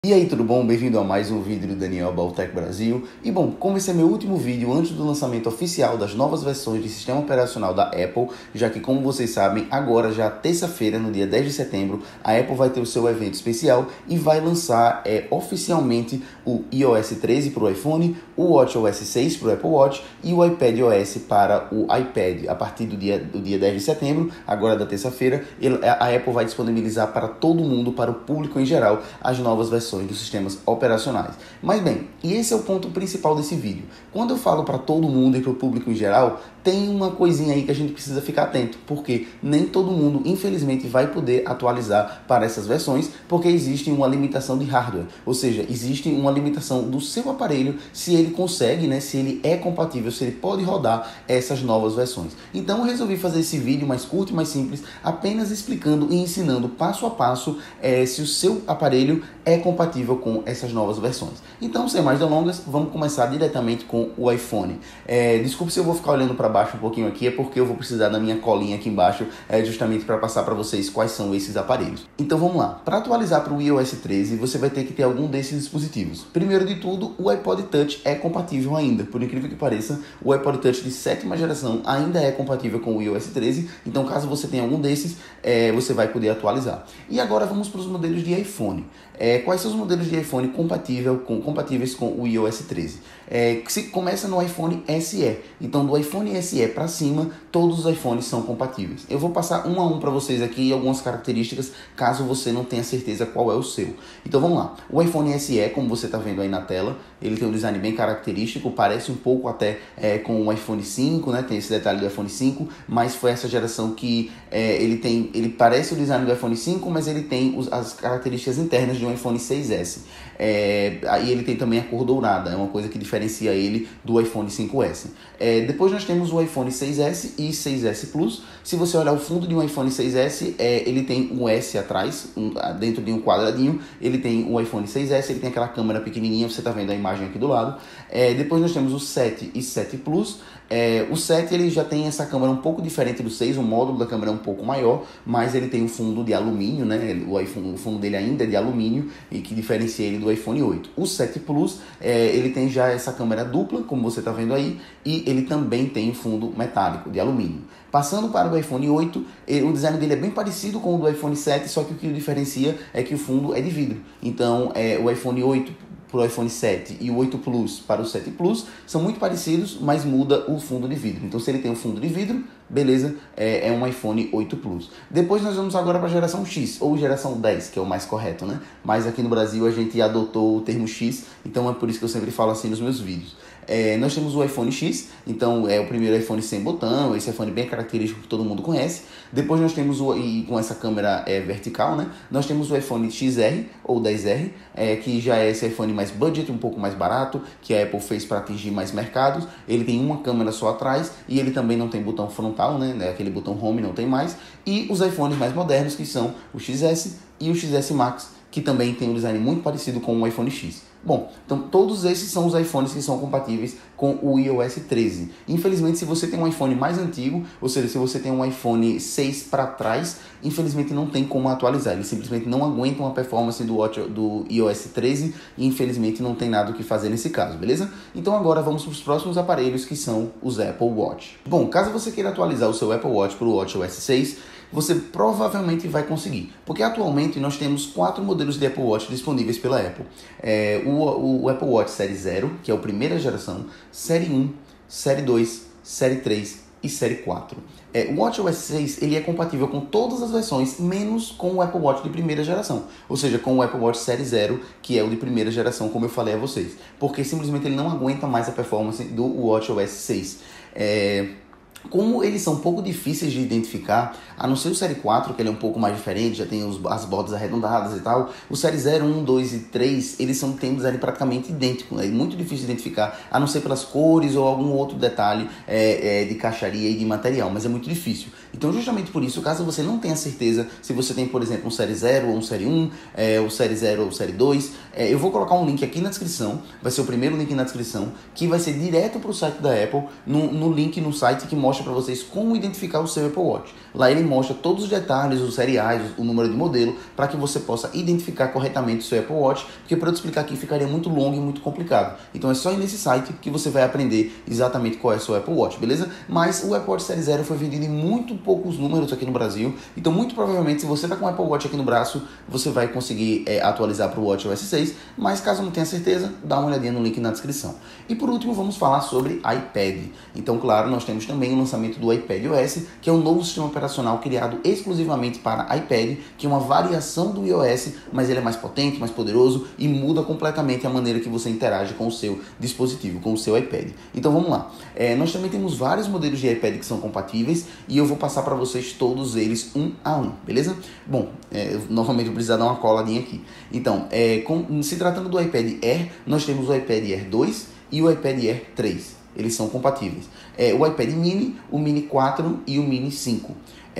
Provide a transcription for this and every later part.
E aí, tudo bom? Bem-vindo a mais um vídeo do Daniel About Tech Brasil. E bom, como esse é meu último vídeo antes do lançamento oficial das novas versões de sistema operacional da Apple, já que, como vocês sabem, agora já terça-feira, no dia 10 de setembro, a Apple vai ter o seu evento especial e vai lançar oficialmente o iOS 13 para o iPhone, o WatchOS 6 para o Apple Watch e o iPadOS para o iPad. A partir do dia 10 de setembro, agora da terça-feira, a Apple vai disponibilizar para todo mundo, para o público em geral, as novas versões dos sistemas operacionais. Mas bem, e esse é o ponto principal desse vídeo. Quando eu falo para todo mundo e para o público em geral, tem uma coisinha aí que a gente precisa ficar atento, porque nem todo mundo, infelizmente, vai poder atualizar para essas versões, porque existe uma limitação de hardware, ou seja, existe uma limitação do seu aparelho, se ele consegue, se ele é compatível, se ele pode rodar essas novas versões. Então eu resolvi fazer esse vídeo mais curto e mais simples, apenas explicando e ensinando passo a passo se o seu aparelho é compatível com essas novas versões. Então, sem mais delongas, vamos começar diretamente com o iPhone. Desculpe se eu vou ficar olhando para baixo um pouquinho aqui, é porque eu vou precisar da minha colinha aqui embaixo, justamente para passar para vocês quais são esses aparelhos. Então vamos lá. Para atualizar para o iOS 13, você vai ter que ter algum desses dispositivos. Primeiro de tudo, o iPod Touch é compatível ainda. Por incrível que pareça, o iPod Touch de 7ª geração ainda é compatível com o iOS 13, então caso você tenha algum desses, você vai poder atualizar. E agora vamos para os modelos de iPhone. Quais são os modelos de iPhone compatíveis com o iOS 13? Se começa no iPhone SE. Então, do iPhone SE para cima, todos os iPhones são compatíveis. Eu vou passar um a um para vocês aqui algumas características, caso você não tenha certeza qual é o seu. Então, vamos lá. O iPhone SE, como você está vendo aí na tela, ele tem um design bem característico, parece um pouco até com o iPhone 5, tem esse detalhe do iPhone 5, mas foi essa geração que ele parece o design do iPhone 5, mas ele tem as características internas de um iPhone 6S. Aí ele tem também a cor dourada, é uma coisa que diferencia ele do iPhone 5S. Depois nós temos o iPhone 6S e 6S Plus. Se você olhar o fundo de um iPhone 6S, ele tem um S atrás, dentro de um quadradinho. Ele tem o iPhone 6S, ele tem aquela câmera pequenininha, você está vendo a imagem aqui do lado. Depois nós temos o 7 e 7 Plus. O 7 ele já tem essa câmera um pouco diferente do 6, o módulo da câmera é um pouco maior, mas ele tem um fundo de alumínio, o fundo dele ainda é de alumínio, e que diferencia ele do iPhone 8. O 7 Plus, ele tem já essa câmera dupla, como você está vendo aí, e ele também tem um fundo metálico, de alumínio. Passando para o iPhone 8, o design dele é bem parecido com o do iPhone 7, só que o que o diferencia é que o fundo é de vidro. Então, o iPhone 8 para o iPhone 7 e o 8 Plus para o 7 Plus são muito parecidos, mas muda o fundo de vidro. Então, se ele tem um fundo de vidro, beleza, é um iPhone 8 Plus. Depois nós vamos agora para a geração X, ou geração 10, que é o mais correto, Mas aqui no Brasil a gente adotou o termo X, então é por isso que eu sempre falo assim nos meus vídeos. Nós temos o iPhone X, então é o primeiro iPhone sem botão, esse iPhone bem característico que todo mundo conhece. Depois nós temos com essa câmera vertical, Nós temos o iPhone XR ou 10R, que já é esse iPhone mais budget, um pouco mais barato, que a Apple fez para atingir mais mercados. Ele tem uma câmera só atrás e ele também não tem botão frontal, Aquele botão home não tem mais. E os iPhones mais modernos, que são o XS e o XS Max, que também tem um design muito parecido com o iPhone X. Bom, então todos esses são os iPhones que são compatíveis com o iOS 13. Infelizmente, se você tem um iPhone mais antigo, ou seja, se você tem um iPhone 6 para trás, infelizmente não tem como atualizar. Ele simplesmente não aguenta uma performance do iOS 13 e infelizmente não tem nada o que fazer nesse caso, beleza? Então agora vamos para os próximos aparelhos, que são os Apple Watch. Bom, caso você queira atualizar o seu Apple Watch para o WatchOS 6, você provavelmente vai conseguir, porque atualmente nós temos 4 modelos de Apple Watch disponíveis pela Apple. O Apple Watch Série 0, que é a primeira geração, Série 1, Série 2, Série 3 e Série 4. O WatchOS 6 ele é compatível com todas as versões, menos com o Apple Watch de primeira geração, ou seja, com o Apple Watch Série 0, que é o de primeira geração, como eu falei a vocês, porque simplesmente ele não aguenta mais a performance do WatchOS 6. Como eles são um pouco difíceis de identificar, a não ser o Série 4, que ele é um pouco mais diferente, já tem as bordas arredondadas e tal, o Série 0, 1, 2 e 3, eles têm um design praticamente idêntico, é muito difícil de identificar, a não ser pelas cores ou algum outro detalhe de caixaria e de material, mas é muito difícil. Então, justamente por isso, caso você não tenha certeza se você tem, por exemplo, um Série 0 ou um Série 1, o Série 0 ou o Série 2, eu vou colocar um link aqui na descrição, vai ser o primeiro link na descrição, que vai ser direto para o site da Apple, no link no site que mostra mostra para vocês como identificar o seu Apple Watch. Lá ele mostra todos os detalhes, os seriais, o número de modelo, para que você possa identificar corretamente o seu Apple Watch, porque para eu te explicar aqui ficaria muito longo e muito complicado. Então é só ir nesse site que você vai aprender exatamente qual é o seu Apple Watch, beleza? Mas o Apple Watch Série 0 foi vendido em muito poucos números aqui no Brasil, então muito provavelmente se você está com o Apple Watch aqui no braço, você vai conseguir atualizar para o WatchOS 6, mas caso não tenha certeza, dá uma olhadinha no link na descrição. E por último, vamos falar sobre iPad. Então, claro, nós temos também o lançamento do iPadOS, que é um novo sistema operacional criado exclusivamente para iPad, que é uma variação do iOS, mas ele é mais potente, mais poderoso e muda completamente a maneira que você interage com o seu dispositivo, com o seu iPad. Então, vamos lá. Nós também temos vários modelos de iPad que são compatíveis e eu vou passar para vocês todos eles um a um, beleza? Bom, novamente eu preciso dar uma coladinha aqui. Então, se tratando do iPad Air, nós temos o iPad Air 2 e o iPad Air 3. Eles são compatíveis. O iPad Mini, o Mini 4 e o Mini 5.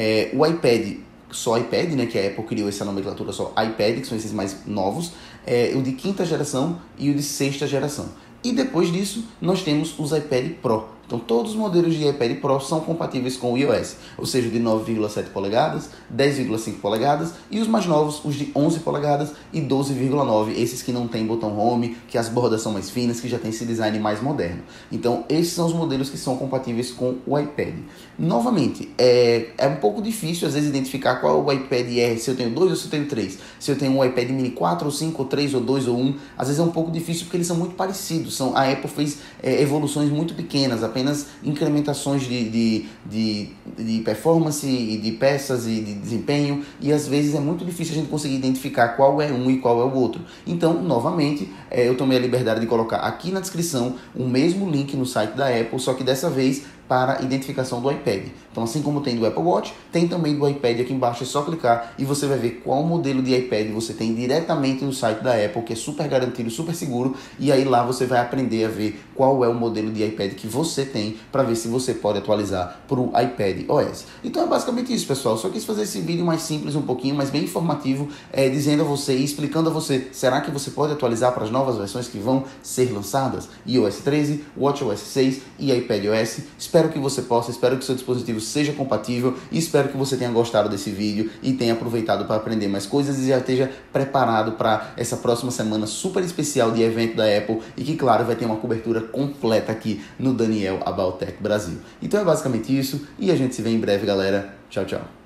O iPad, só iPad, né, que a Apple criou essa nomenclatura só iPad, que são esses mais novos, o de 5ª geração e o de 6ª geração. E depois disso, nós temos os iPad Pro. Então, todos os modelos de iPad Pro são compatíveis com o iOS, ou seja, de 9,7 polegadas, 10,5 polegadas e os mais novos, os de 11 polegadas e 12,9, esses que não tem botão home, que as bordas são mais finas, que já tem esse design mais moderno. Então, esses são os modelos que são compatíveis com o iPad. Novamente, é um pouco difícil às vezes identificar qual o iPad é, se eu tenho 2 ou se eu tenho 3, se eu tenho um iPad Mini 4 ou 5 ou 3 ou 2 ou 1, às vezes é um pouco difícil porque eles são muito parecidos. A Apple fez evoluções muito pequenas, apenas incrementações de performance e de peças e de desempenho, e às vezes é muito difícil a gente conseguir identificar qual é um e qual é o outro. Então, novamente, eu tomei a liberdade de colocar aqui na descrição o mesmo link no site da Apple, só que dessa vez para identificação do iPad. Então, assim como tem do Apple Watch, tem também do iPad aqui embaixo, é só clicar e você vai ver qual modelo de iPad você tem diretamente no site da Apple, que é super garantido, super seguro, e aí lá você vai aprender a ver qual é o modelo de iPad que você tem, para ver se você pode atualizar para o iPadOS. Então é basicamente isso, pessoal. Só quis fazer esse vídeo mais simples um pouquinho, mas bem informativo, dizendo a você e explicando a você, será que você pode atualizar para as novas versões que vão ser lançadas? iOS 13, WatchOS 6 e iPadOS. Espero que você possa, espero que seu dispositivo seja compatível e espero que você tenha gostado desse vídeo e tenha aproveitado para aprender mais coisas e já esteja preparado para essa próxima semana super especial de evento da Apple e que, claro, vai ter uma cobertura completa aqui no Daniel About Tech Brasil. Então é basicamente isso e a gente se vê em breve, galera. Tchau, tchau.